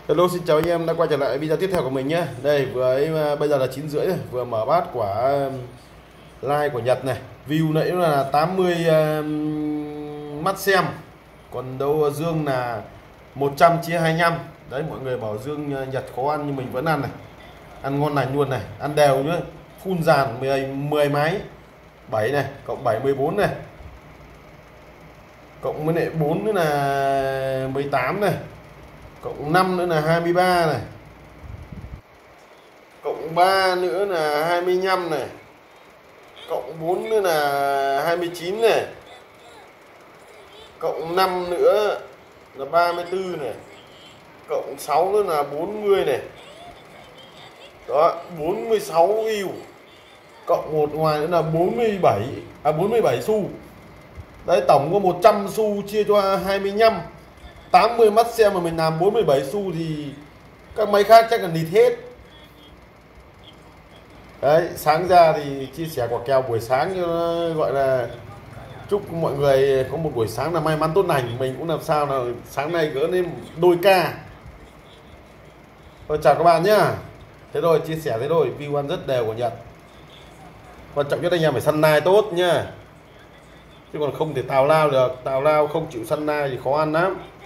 Hello, xin chào anh em đã quay trở lại video tiếp theo của mình nhé. Đây bây giờ là 9 rưỡi rồi, vừa mở bát quả like của Nhật này. View nãy là 80 mắt xem. Còn đâu Dương là 100 chia 25. Đấy, mọi người bảo Dương Nhật khó ăn nhưng mình vẫn ăn này. Ăn ngon lành luôn này, ăn đều nhá. Full dàn 10 máy. 7 này, cộng 7 14 này. Cộng với lại 4 nữa là 18 này. Cộng 5 nữa là 23 này. Cộng 3 nữa là 25 này. Cộng 4 nữa là 29 này. Cộng 5 nữa là 34 này. Cộng 6 nữa là 40 này. Đó, 46 view. Cộng một ngoài nữa là 47 xu. Đấy, tổng có 100 xu chia cho 25. 80 mắt xem mà mình làm 47 xu thì các máy khác chắc là nịt hết. Đấy, sáng ra thì chia sẻ quả kèo buổi sáng cho gọi là chúc mọi người có một buổi sáng là may mắn tốt lành. Mình cũng làm sao là sáng nay gỡ lên đôi ca. Thôi chào các bạn nhá. Thế rồi, chia sẻ thế rồi, view ăn rất đều của Nhật. Quan trọng nhất anh em phải săn nai tốt nhá. Chứ còn không thể tào lao được, tào lao không chịu săn nai thì khó ăn lắm.